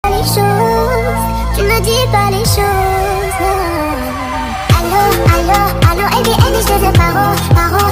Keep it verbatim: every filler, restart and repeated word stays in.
Les choses, tu ne dis pas les choses. Allô, allô, allô, et bien, et je te paro, paro.